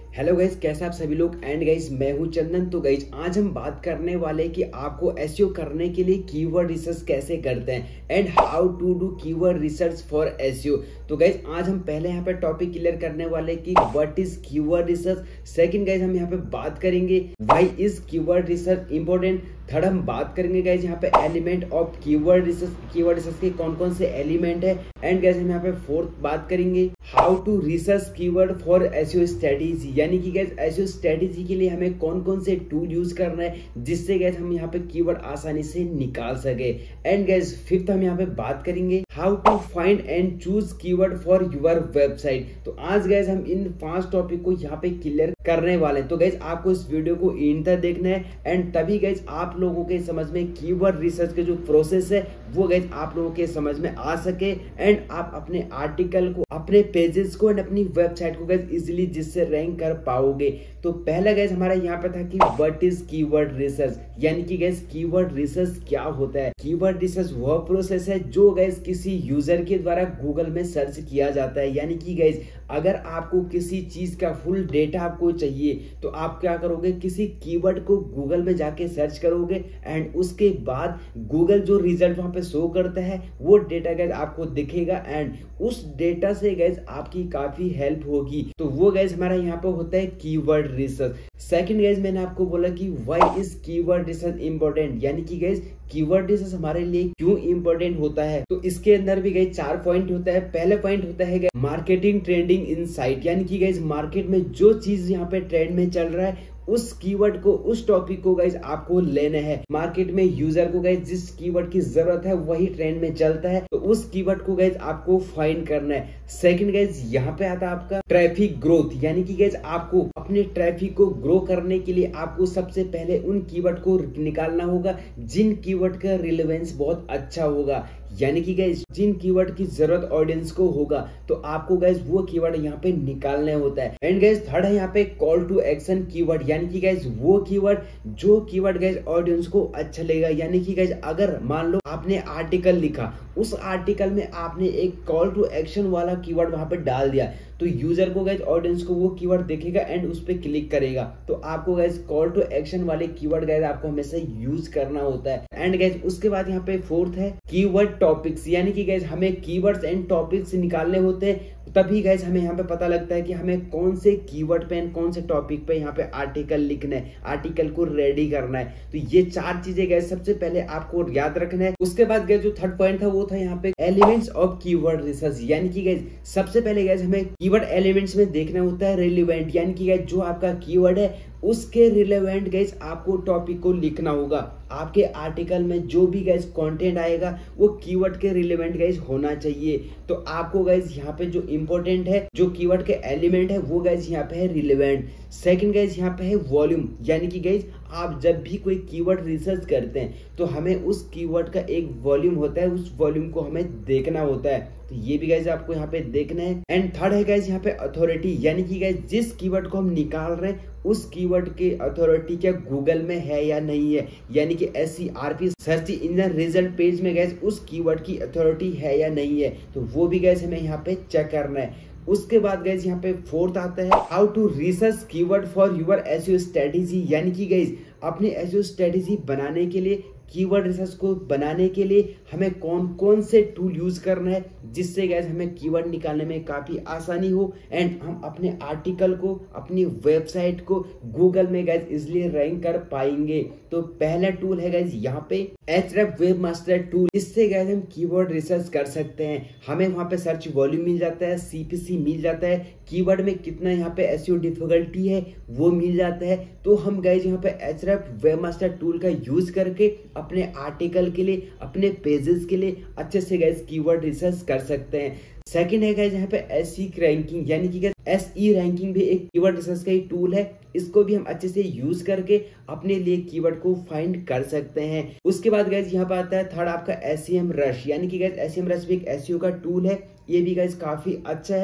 Hello guys, कैसे आप सभी लोग। एंड गाइज मैं हूं चंदन। तो गाइज आज हम बात करने वाले कि आपको एसईओ करने के लिए कीवर्ड रिसर्च कैसे करते हैं and how to do keyword research for SEO. तो गाइज आज हम पहले यहाँ पे टॉपिक क्लियर करने वाले कि what is keyword research. Second guys हम यहाँ पे बात करेंगे why is keyword research important. Third हम बात करेंगे गाइज यहाँ पे एलिमेंट ऑफ कीवर्ड रिसर्च के कौन कौन से एलिमेंट है। एंड गाइज हम यहाँ पे फोर्थ बात करेंगे how to research keyword for SEO strategy, यानी कि गाइज एसईओ स्ट्रेटेजी के लिए हमें कौन कौन से टूल यूज करना है जिससे गाइज हम यहाँ पे कीवर्ड आसानी से निकाल सके। एंड गाइज फिफ्थ हम यहाँ पे बात करेंगे how to find and choose keyword for your website. तो आज गाइज हम इन 5 टॉपिक को यहाँ पे क्लियर करने वाले हैं। तो गाइज आपको इस वीडियो को एंड तक देखना है एंड तभी गाइज आप लोगों के समझ में कीवर्ड रिसर्च के जो प्रोसेस है वो गाइज आप लोगों के समझ में आ सके एंड आप अपने आर्टिकल को, अपने पेजेस को एंड अपनी वेबसाइट को गाइज इजीली जिससे रैंक कर पाओगे। तो पहला गाइज हमारा यहाँ पे था कि व्हाट इज कीवर्ड रिसर्च, यानी कि गाइज कीवर्ड रिसर्च क्या होता है। कीवर्ड रिसर्च वह प्रोसेस है जो गाइज किसी यूजर के द्वारा गूगल में सर्च किया जाता है। यानी कि गाइज अगर आपको किसी चीज का फुल डेटा आपको चाहिए तो आप क्या करोगे, किसी कीवर्ड को गूगल में जाके सर्च करोगे एंड उसके बाद गूगल जो रिजल्ट वहां पे शो करता है वो डेटा गाइज आपको दिखेगा एंड उस डेटा से गाइज आपकी काफी हेल्प होगी। तो वो गाइज हमारा यहाँ पे होता है कीवर्ड रिसर्च। सेकंड गाइज मैंने आपको बोला कि why is keyword research important, यानी कि गाइज कीवर्ड रिसर्च हमारे लिए क्यों इंपॉर्टेंट होता है। तो इसके अंदर भी गाइज 4 पॉइंट होता है। पहला पॉइंट होता है मार्केटिंग ट्रेंडिंग इनसाइट, यानी कि गाइज मार्केट में जो चीज यहाँ पे ट्रेंड में चल रहा है उस कीवर्ड को, उस टॉपिक को गाइज आपको लेना है। मार्केट में यूजर को गाइज जिस कीवर्ड की जरूरत है वही ट्रेंड में चलता है तो उस कीवर्ड को गाइज आपको फाइंड करना है। सेकंड गाइज यहाँ पे आता है आपका ट्रैफिक ग्रोथ, यानी कि गाइज आपको अपने ट्रैफिक को ग्रो करने के लिए आपको सबसे पहले उन कीवर्ड को निकालना होगा जिन कीवर्ड का रिलेवेंस बहुत अच्छा होगा, यानी कि गाइज जिन कीवर्ड की जरूरत ऑडियंस को होगा तो आपको गाइज वो कीवर्ड यहाँ पे निकालना होता है। एंड गाइज थर्ड है यहाँ पे कॉल टू एक्शन कीवर्ड, यानी कि गाइज वो कीवर्ड जो कीवर्ड गाइज ऑडियंस को अच्छा लगेगा। यानी कि गाइज अगर मान लो आपने आर्टिकल लिखा, उस आर्टिकल में आपने एक कॉल टू एक्शन वाला कीवर्ड वहां पे डाल दिया तो यूजर को गाइज, ऑडियंस को वो कीवर्ड देखेगा एंड उस पर क्लिक करेगा। तो आपको गाइज कॉल टू एक्शन वाले कीवर्ड गाइज आपको हमेशा यूज करना होता है। एंड गाइज उसके बाद यहाँ पे फोर्थ है कीवर्ड टॉपिक्स, यानी कि गाइज हमें कीवर्ड्स एंड टॉपिक्स निकालने होते हैं तभी गाइज हमें यहाँ पे पता लगता है कि हमें कौन से कीवर्ड पे एंड कौन से टॉपिक पे यहाँ पे आर्टिकल लिखना है, आर्टिकल को रेडी करना है। तो ये 4 चीजें गाइज सबसे पहले आपको याद रखना है। उसके बाद गाइज जो थर्ड पॉइंट था वो था यहाँ पे एलिमेंट्स ऑफ कीवर्ड रिसर्च, यानी कि गाइज सबसे पहले गाइज हमें कीवर्ड एलिमेंट्स में देखना होता है रिलेवेंट, यानी कि गाइज जो आपका कीवर्ड है उसके रिलेवेंट गाइज आपको टॉपिक को लिखना होगा। आपके आर्टिकल में जो भी गाइज कंटेंट आएगा वो कीवर्ड के रिलेवेंट गाइज होना चाहिए। तो आपको गाइज यहाँ पे जो इंपॉर्टेंट है, जो कीवर्ड के एलिमेंट है वो गाइज यहाँ पे है रिलेवेंट। सेकंड गाइज यहाँ पे है वॉल्यूम, यानी कि गाइज आप जब भी कोई कीवर्ड रिसर्च करते हैं तो हमें उस कीवर्ड का एक वॉल्यूम होता है, उस वॉल्यूम को हमें देखना होता है। तो ये भी गाइज आपको यहाँ पे देखना है। एंड थर्ड है गाइज यहाँ पे अथॉरिटी, यानी कि गाइज जिस कीवर्ड को हम निकाल रहे हैं उस कीवर्ड की अथॉरिटी क्या गूगल में है या नहीं है, यानी कि SERP search engine result page में गाइज उस कीवर्ड की अथॉरिटी है या नहीं है। तो वो भी गाइज हमें यहाँ पे चेक करना है। उसके बाद गाइज यहाँ पे फोर्थ आता है how to research keyword for your SEO strategy, यानी कि गाइज अपने एसईओ स्ट्रेटेजी बनाने के लिए, कीवर्ड रिसर्च को बनाने के लिए हमें कौन कौन से टूल यूज करना है जिससे गाइज हमें कीवर्ड निकालने में काफी आसानी हो एंड हम अपने आर्टिकल को, अपनी वेबसाइट को गूगल में गाइज इजिली रैंक कर पाएंगे। तो पहला टूल है गाइज यहाँ पे Ahrefs वेबमास्टर टूल। इससे गाइज हम कीवर्ड रिसर्च कर सकते हैं। हमें वहां पे सर्च वॉल्यूम मिल जाता है, CPC मिल जाता है, कीवर्ड में कितना यहाँ पे एसईओ डिफिकल्टी है वो मिल जाता है। तो हम गाइज यहाँ पे Ahrefs वेबमास्टर टूल का यूज करके अपने आर्टिकल के लिए, अपने पेजेस के लिए अच्छे से गाइज कीवर्ड रिसर्च कर सकते हैं। सेकंड है गाइज यहाँ पे SE रैंकिंग, यानी कि SE रैंकिंग भी एक कीवर्ड रिसर्च का ही टूल है। इसको भी हम अच्छे से यूज करके अपने लिए कीवर्ड को फाइंड कर सकते हैं। उसके बाद गाइज यहाँ पे आता है थर्ड आपका SEMrush, यानी कि गाइज SEMrush भी एक SEO का टूल है। ये भी गाइज काफी अच्छा है।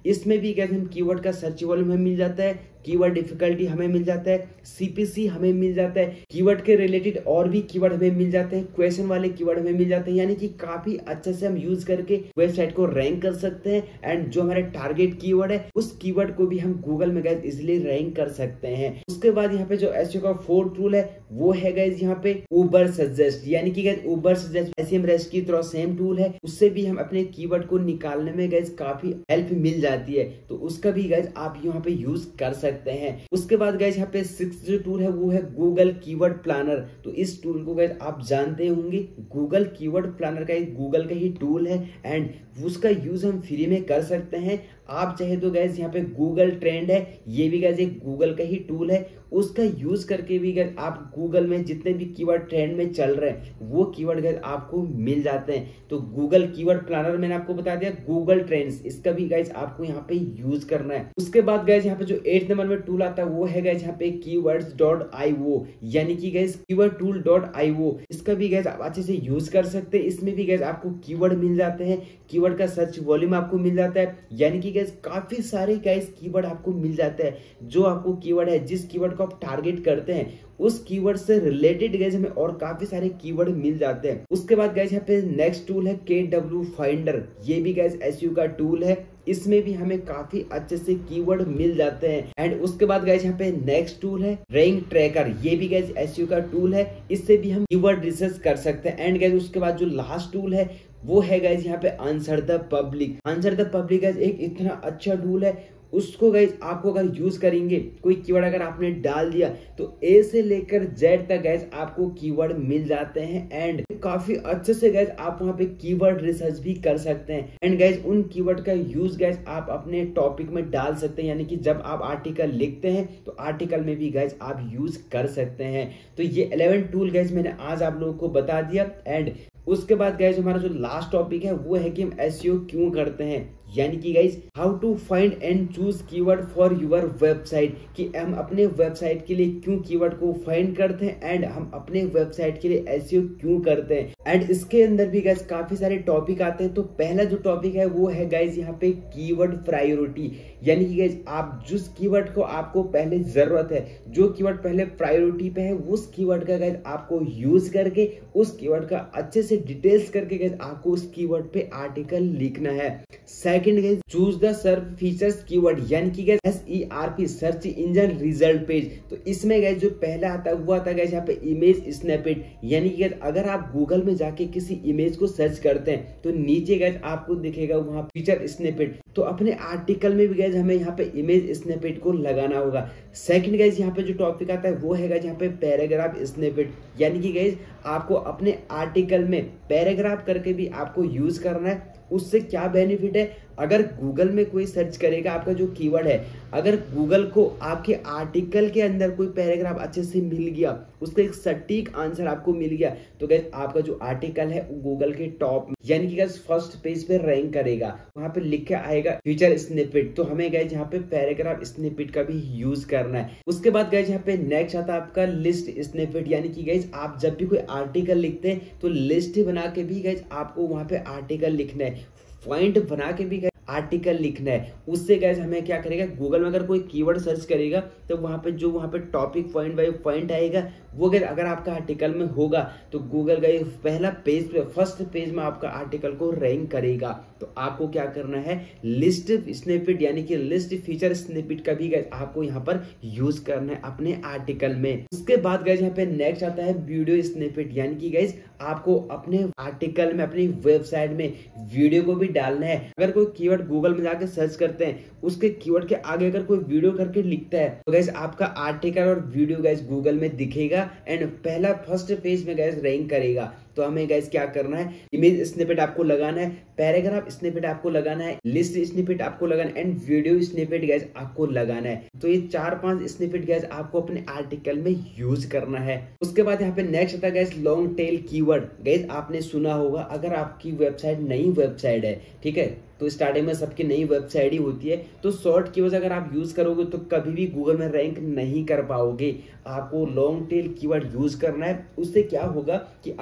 इसमें भी गैस हम कीवर्ड का सर्च वॉल्यूम हमें मिल जाता है, कीवर्ड डिफिकल्टी हमें मिल जाता है, सीपीसी हमें मिल जाता है, कीवर्ड के रिलेटेड और भी कीवर्ड हमें मिल जाते हैं, क्वेश्चन वाले कीवर्ड हमें मिल जाते हैं। यानी कि काफी अच्छे से हम यूज करके वेबसाइट को रैंक कर सकते हैं। एंड जो हमारे टारगेट कीवर्ड है उस कीवर्ड को भी हम गूगल में गाइस इजिली रैंक कर सकते हैं। उसके बाद यहाँ पे जो एसईओ का फोर्थ टूल है वो है गाइस यहाँ पे उबर सजेस्ट। यानी कि गाइस उबर सजेस्ट एसईएमरेस्ट की तरह सेम टूल है, उससे भी हम अपने कीवर्ड को निकालने में गाइस काफी हेल्प मिल जाती है, तो उसका भी गाइस आप यहाँ पे यूज कर सकते हैं। उसके बाद गाइस यहाँ पे सिक्स्थ जो टूल है वो है गूगल कीवर्ड प्लानर। तो इस टूल को गाइस आप जानते होंगे, गूगल कीवर्ड प्लानर का एक गूगल का ही टूल है एंड उसका यूज हम फ्री में कर सकते हैं। आप चाहे तो गाइस यहाँ पे गूगल ट्रेंड है, ये भी गाइस एक गूगल का ही टूल है, उसका यूज करके भी गाइस आप गूगल में जितने भी कीवर्ड ट्रेंड में चल रहे हैं वो कीवर्ड गाइस आपको मिल जाते हैं। तो गूगल कीवर्ड प्लानर मैंने आपको बता दिया, गूगल ट्रेंड्स इसका भी गाइस आपको यहाँ पे यूज करना है। उसके बाद गाइस यहाँ पे जो 8 नंबर में टूल आता है वो है गाइस यहाँ पे keywords.io, यानी कि गाइस keywordtool.io। इसका भी गाइस आप अच्छे से यूज कर सकते हैं। इसमें भी गाइस आपको कीवर्ड मिल जाते हैं, कीवर्ड का सर्च वॉल्यूम आपको मिल जाता है, यानी कि गाइस काफी सारे गाइस कीवर्ड आपको मिल जाते हैं। जो आपको कीवर्ड है, जिस कीवर्ड को आप टारगेट करते हैं उस कीवर्ड से रिलेटेड गाइस हमें और काफी सारे कीवर्ड मिल जाते हैं। उसके बाद गाइस यहाँ पे नेक्स्ट टूल है KW फाइंडर, ये भी गाइस एसईओ का टूल है, इसमें भी हमें काफी अच्छे से कीवर्ड मिल जाते हैं। एंड उसके बाद गाइस यहाँ पे नेक्स्ट टूल है रैंक ट्रैकर, ये भी गाइस एसईओ का टूल है, इससे भी हम कीवर्ड रिसर्च कर सकते हैं। एंड गाइस उसके बाद जो लास्ट टूल है वो है गाइस यहाँ पे answer the public. Answer the public guys एक इतना अच्छा टूल है, उसको गाइस आपको अगर यूज करेंगे, कोई कीवर्ड अगर आपने डाल दिया तो ए से लेकर जेड तक गाइस आपको कीवर्ड मिल जाते हैं एंड काफी अच्छे से गाइस आप वहां पे कीवर्ड रिसर्च भी कर सकते हैं। एंड गाइस उन कीवर्ड का यूज गाइस आप अपने टॉपिक में डाल सकते हैं, यानी कि जब आप आर्टिकल लिखते हैं तो आर्टिकल में भी गाइस आप यूज कर सकते हैं। तो ये 11 टूल गाइस मैंने आज आप लोगों को बता दिया। एंड उसके बाद गाइस हमारा जो लास्ट टॉपिक है वो है कि हम एसईओ क्यों करते हैं, यानी कि guys how to find and choose keyword for your website, कि हम अपने वेबसाइट के लिए क्यों कीवर्ड को फाइंड करते हैं एंड हम अपने वेबसाइट के लिए एसईओ क्यों करते हैं। एंड इसके अंदर भी गाइस काफी सारे टॉपिक आते हैं। तो पहला जो टॉपिक है वो है गाइस यहाँ पे कीवर्ड प्रायोरिटी, यानी कि गाइस आप जिस कीवर्ड को आपको पहले जरूरत है, जो कीवर्ड पहले प्रायोरिटी पे है, उस कीवर्ड का गाइस आपको यूज करके उस कीवर्ड का अच्छे से डिटेल्स करके गाइस आपको उस कीवर्ड पे आर्टिकल लिखना है। Second guys choose the search features keyword, यानी कि guys SERP search engine result page. तो इसमें गाइस जो पहला आता है वो आता है गाइस यहाँ पे इमेज स्नैपेट, यानी कि अगर आप गूगल में जाके किसी इमेज को सर्च करते हैं तो नीचे गाइस आपको दिखेगा वहां फीचर स्नैपेट, तो अपने आर्टिकल में भी गाइस हमें यहाँ पे इमेज स्नैपेट को लगाना होगा। सेकंड गाइस यहाँ पे जो टॉपिक आता है वो है गाइस यहाँ पे पैराग्राफ स्नैपेट, यानी कि गाइस आपको अपने आर्टिकल में पैराग्राफ करके भी आपको यूज करना है। उससे क्या बेनिफिट है, अगर गूगल में कोई सर्च करेगा आपका जो कीवर्ड है, अगर गूगल को आपके आर्टिकल के अंदर कोई पैराग्राफ अच्छे से मिल गया, उसका एक सटीक आंसर आपको मिल गया, तो गाइस आपका जो आर्टिकल है गूगल के टॉप यानी कि गाइस फर्स्ट पेज पे रैंक करेगा, वहां पे लिख के आएगा फीचर स्निपेट। तो हमें गाइस यहाँ पे पैराग्राफ स्निपेट का भी यूज करना है। उसके बाद गाइस यहाँ पे नेक्स्ट आता है आपका लिस्ट स्निपेट, यानी कि गाइस आप जब भी कोई आर्टिकल लिखते हैं तो लिस्ट बना के भी गाइस आपको वहां पे आर्टिकल लिखना है, पॉइंट बना के भी आर्टिकल लिखना है। उससे गाइस हमें क्या करेगा, गूगल में अगर कोई कीवर्ड सर्च करेगा तो वहां पे टॉपिक पॉइंट बाय पॉइंट आएगा, वो अगर आपका आर्टिकल में होगा तो गूगल गाइस पहला पेज पे फर्स्ट पेज में आपका आर्टिकल को रैंक करेगा। तो आपको क्या करना है, लिस्ट स्निपेट यानी कि लिस्ट फीचर स्निपेट का भी गाइस आपको यहाँ पर यूज करना है अपने आर्टिकल में। उसके बाद गाइस यहाँ पे नेक्स्ट आता है वीडियो स्निपेट, यानी कि गाइस आपको अपने आर्टिकल में अपनी वेबसाइट में वीडियो को भी डालना है। अगर कोई कीवर्ड गूगल में जाके सर्च करते हैं, उसके कीवर्ड के आगे अगर कोई वीडियो करके लिखता है तो गाइस आपका आर्टिकल और वीडियो गाइस गूगल में दिखेगा एंड पहला फर्स्ट पेज में गाइस रैंक करेगा। तो हमें गाइस क्या करना है, इमेज स्निपेट आपको लगाना है, पैराग्राफ स्निपेट आपको लगाना है, लिस्ट स्निपेट आपको लगाना है एंड वीडियो स्निपेट गाइस आपको लगाना है। तो ये 4-5 स्निपेट गाइस आपको अपने आर्टिकल में यूज करना है। उसके बाद यहाँ पे नेक्स्ट आता है guys long tail keyword. Guys आपने सुना होगा, अगर आपकी वेबसाइट नई वेबसाइट है, ठीक है, तो स्टार्टिंग में सबकी नई वेबसाइट ही होती है, तो शॉर्ट कीवर्ड्स अगर आप यूज करोगे तो कभी भी गूगल में रैंक नहीं कर पाओगे। आपको लॉन्ग टेल कीवर्ड यूज करना है। उससे क्या होगा कि अगर आप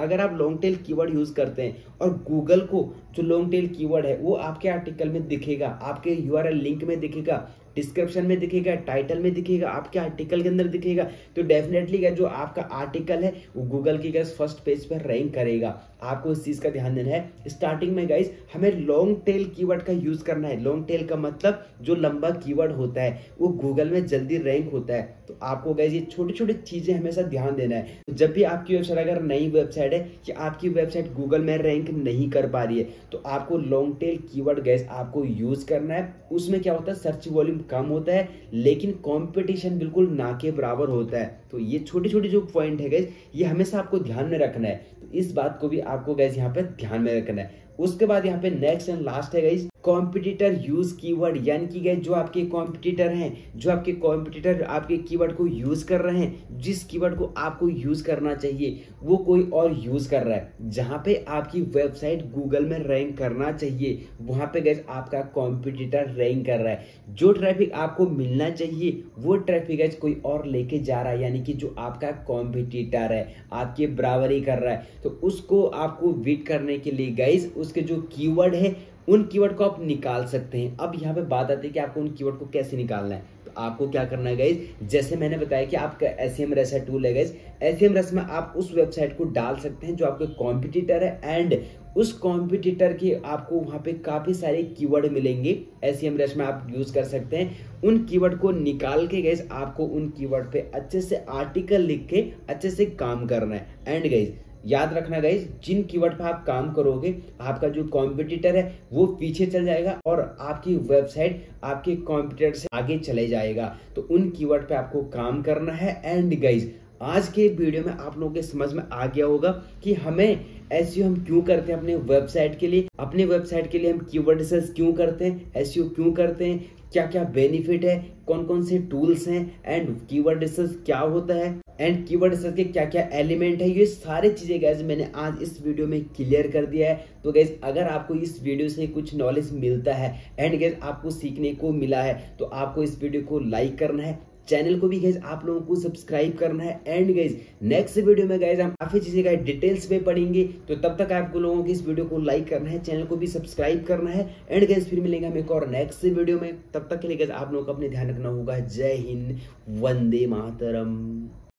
लॉन्ग टेल कीवर्ड यूज करते हैं और गूगल को जो लॉन्ग टेल कीवर्ड है वो आपके आर्टिकल में दिखेगा, आपके यूआरएल लिंक में दिखेगा, डिस्क्रिप्शन में दिखेगा, टाइटल में दिखेगा, आपके आर्टिकल के अंदर दिखेगा, तो डेफिनेटली गाइस जो आपका आर्टिकल है वो गूगल की गाइस फर्स्ट पेज पर रैंक करेगा। आपको इस चीज का ध्यान देना है। स्टार्टिंग में गाइस हमें लॉन्ग टेल कीवर्ड का यूज करना है। लॉन्ग टेल का मतलब जो लंबा कीवर्ड होता है वो गूगल में जल्दी रैंक होता है। तो आपको गाइस ये छोटी छोटी चीजें हमेशा ध्यान देना है। जब भी आपकी वेबसाइट अगर नई वेबसाइट है कि आपकी वेबसाइट गूगल में रैंक नहीं कर पा रही है तो आपको लॉन्ग टेल कीवर्ड गाइस आपको यूज करना है। उसमें क्या होता है, सर्च वॉल्यूम कम होता है लेकिन कंपटीशन बिल्कुल ना के बराबर होता है। तो ये छोटी छोटी जो पॉइंट है गाइस ये हमेशा आपको ध्यान में रखना है। तो इस बात को भी आपको गाइस यहाँ पे ध्यान में रखना है। उसके बाद यहाँ पे नेक्स्ट एंड लास्ट है गाइस कॉम्पिटिटर यूज कीवर्ड, यानी कि गाइस जो आपके कॉम्पिटिटर हैं, जो आपके कॉम्पिटिटर आपके कीवर्ड को यूज कर रहे हैं, जिस कीवर्ड को आपको यूज करना चाहिए वो कोई और यूज कर रहा है, जहां पे आपकी वेबसाइट गूगल में रैंक करना चाहिए वहां पे गाइस आपका कॉम्पिटिटर रैंक कर रहा है। जो ट्रैफिक आपको मिलना चाहिए वो ट्रैफिक गाइस कोई और लेके जा रहा है, यानी कि जो आपका कॉम्पिटिटर है आपके बराबरी कर रहा है, तो उसको आपको बीट करने के लिए गाइस उसके जो कीवर्ड है उन कीवर्ड को आप निकाल सकते हैं। अब यहाँ पे बात आती है कि आपको उन कीवर्ड को कैसे निकालना है। तो आपको क्या करना है गाइस, जैसे मैंने बताया कि आपका SEMrush है टूल है गाइस, SEMrush में आप उस वेबसाइट को डाल सकते हैं जो आपके कॉम्पिटिटर है एंड उस कॉम्पिटिटर के आपको वहां पे काफी सारे कीवर्ड मिलेंगे। SEMrush में आप यूज कर सकते हैं। उन कीवर्ड को निकाल के गाइस आपको उन कीवर्ड पे अच्छे से आर्टिकल लिख के अच्छे से काम करना है। एंड गाइस याद रखना गाइस, जिन कीवर्ड पे आप काम करोगे आपका जो कॉम्पिटिटर है वो पीछे चल जाएगा और आपकी वेबसाइट आपके कॉम्पिटिटर से आगे चले जाएगा। तो उन कीवर्ड पे आपको काम करना है। एंड गाइस आज के वीडियो में आप लोगों के समझ में आ गया होगा कि हमें SEO हम क्यों करते हैं अपने वेबसाइट के लिए, अपने वेबसाइट के लिए हम कीवर्ड रिसर्च क्यों करते हैं, SEO क्यों करते हैं, क्या क्या बेनिफिट है, कौन कौन से टूल्स हैं एंड कीवर्ड रिसर्च क्या होता है एंड कीवर्ड रिसर्च के क्या क्या एलिमेंट है। ये सारी चीजें गाइस मैंने आज इस वीडियो में क्लियर कर दिया है। तो गाइस अगर आपको इस वीडियो से कुछ नॉलेज मिलता है एंड गाइस आपको सीखने को मिला है तो आपको इस वीडियो को लाइक करना है, चैनल को भी गाइस आप लोगों को सब्सक्राइब करना है। एंड गाइस नेक्स्ट वीडियो में गाइस हम काफी चीजें गाइस डिटेल्स में पढ़ेंगे। तो तब तक आपको लोगों को इस वीडियो को लाइक करना है, चैनल को भी सब्सक्राइब करना है। एंड गाइस फिर मिलेंगे हम एक और नेक्स्ट वीडियो में। तब तक के लिए गाइस आप लोगों को अपने ध्यान रखना होगा। जय हिंद, वंदे मातरम।